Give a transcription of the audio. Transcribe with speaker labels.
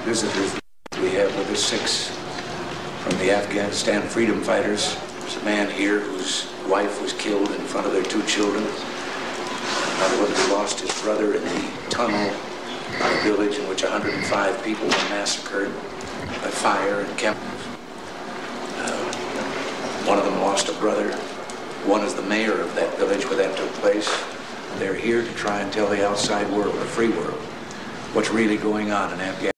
Speaker 1: visitors. We have with us 6 from the Afghanistan freedom fighters. There's a man here whose wife was killed in front of their 2 children. Another one who lost his brother in the tunnel on a village in which 105 people were massacred by fire and chemicals. One of them lost a brother. One is the mayor of that village where that took place. They're here to try and tell the outside world, the free world, what's really going on in Afghanistan.